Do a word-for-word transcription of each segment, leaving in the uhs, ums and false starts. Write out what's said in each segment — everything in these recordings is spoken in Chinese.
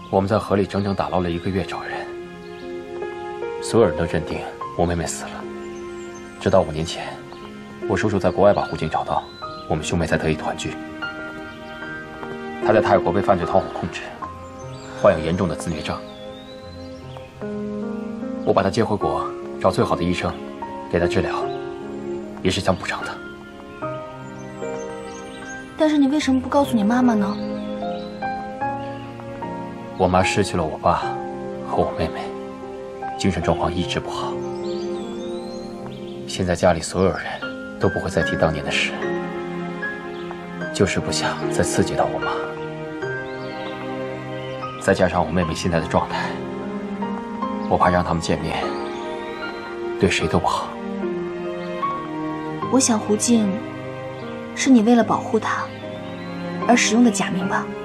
我们在河里整整打捞了一个月找人，所有人都认定我妹妹死了。直到五年前，我叔叔在国外把胡静找到，我们兄妹才得以团聚。她在泰国被犯罪团伙控制，患有严重的自虐症。我把她接回国，找最好的医生，给她治疗，也是想补偿她。 但是你为什么不告诉你妈妈呢？ 我妈失去了我爸和我妹妹，精神状况一直不好。现在家里所有人都不会再提当年的事，就是不想再刺激到我妈。再加上我妹妹现在的状态，我怕让他们见面对谁都不好。 我想胡静是你为了保护她而使用的假名吧？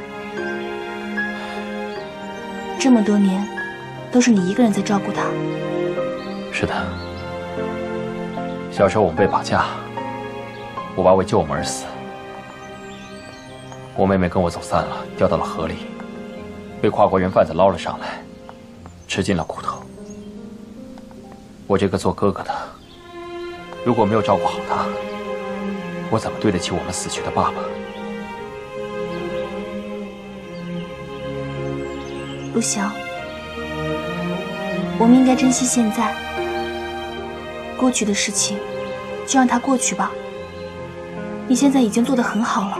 这么多年都是你一个人在照顾她。 是的，小时候我们被绑架，我爸为救我们而死，我妹妹跟我走散了，掉到了河里，被跨国人贩子捞了上来，吃尽了苦头。我这个做哥哥的，如果没有照顾好她，我怎么对得起我们死去的爸爸？ 陆翔，我们应该珍惜现在，过去的事情就让它过去吧。你现在已经做得很好了。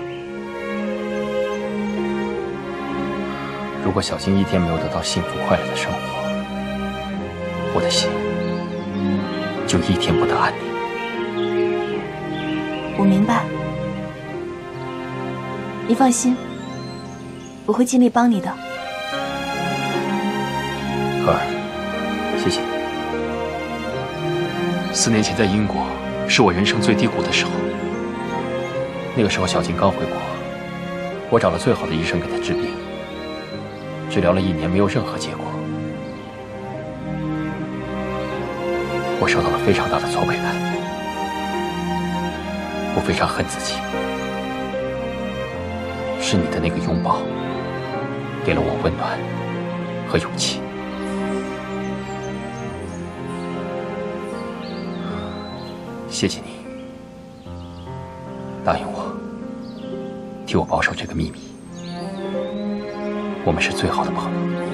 如果小静一天没有得到幸福快乐的生活，我的心就一天不得安宁。 我明白，你放心，我会尽力帮你的。 荷儿，谢谢你。四年前在英国，是我人生最低谷的时候。那个时候小静刚回国，我找了最好的医生给她治病，治疗了一年没有任何结果。我受到了非常大的挫败感，我非常恨自己。是你的那个拥抱，给了我温暖和勇气。谢谢你，答应我，替我保守这个秘密。我们是最好的朋友。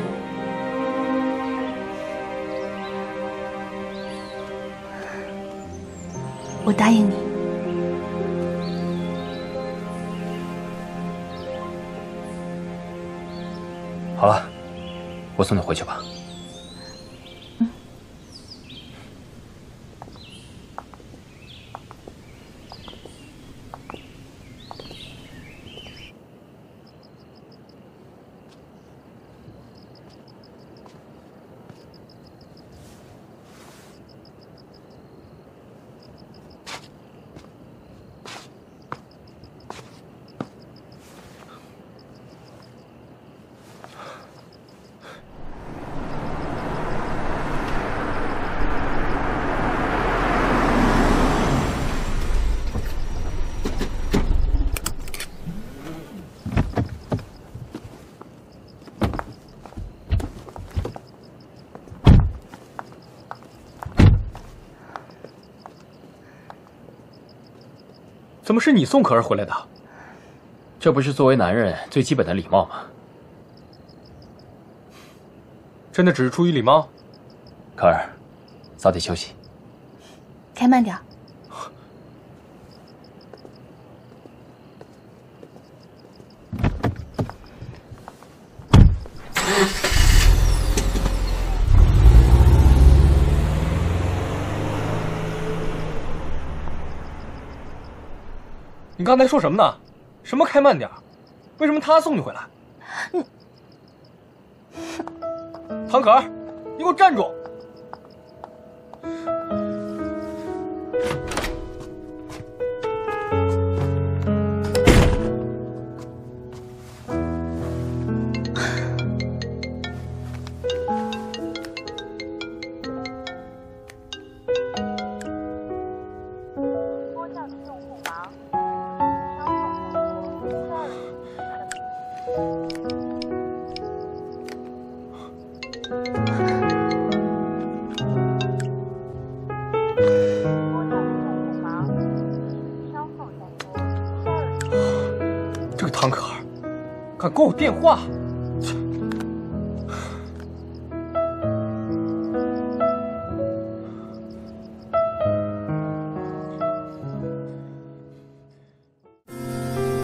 我答应你。 好了，我送你回去吧。 怎么是你送可儿回来的？ 这不是作为男人最基本的礼貌吗？ 真的只是出于礼貌？ 可儿，早点休息。 开慢点。 你刚才说什么呢？什么开慢点？为什么他送你回来？ 你， 唐可儿，你给我站住！ 这个汤可儿，敢给我电话！